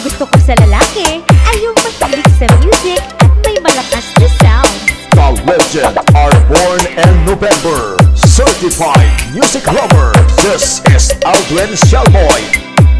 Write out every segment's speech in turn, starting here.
gusto ko sa lalaki ay yung mahilig sa music at may malakas na sound. The legend are born in November. Certified music lover. This is Aldwin Shalboy.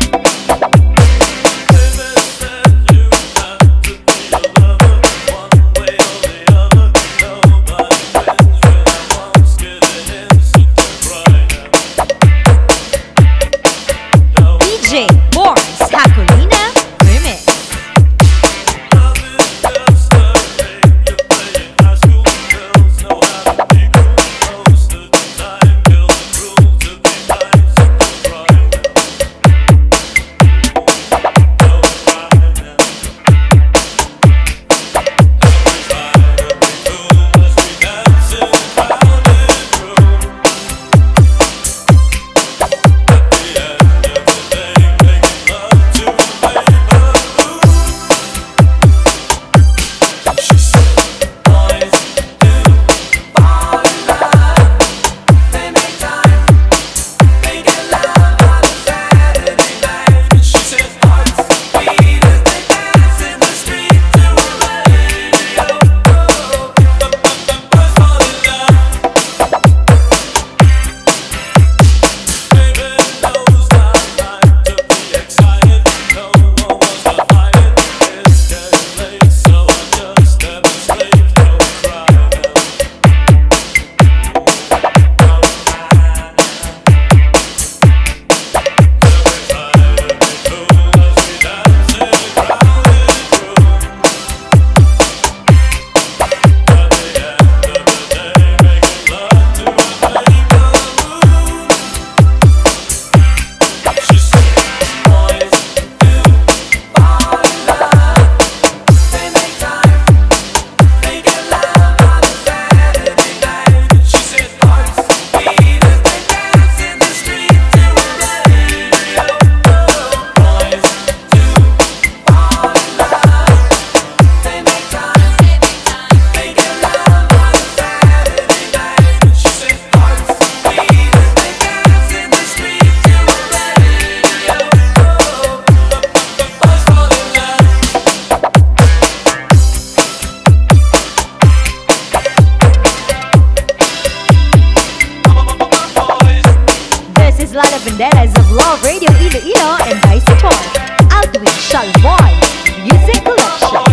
Lala Banderas of Love Radio Iloilo and Vice Torch. Aldwin Shalboy Music Collection.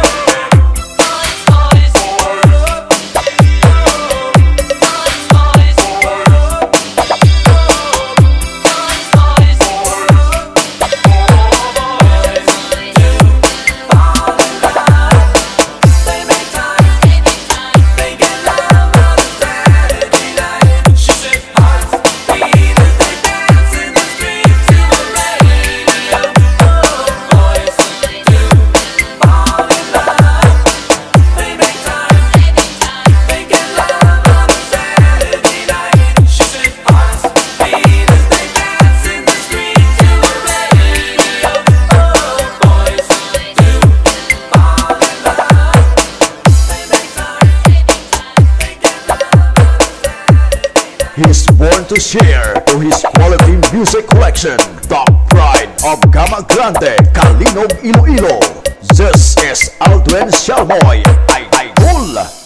He's born to share to his quality music collection. The pride of Gama Grande, Calinog, Iloilo. This is Aldwin Shalboy. Idol.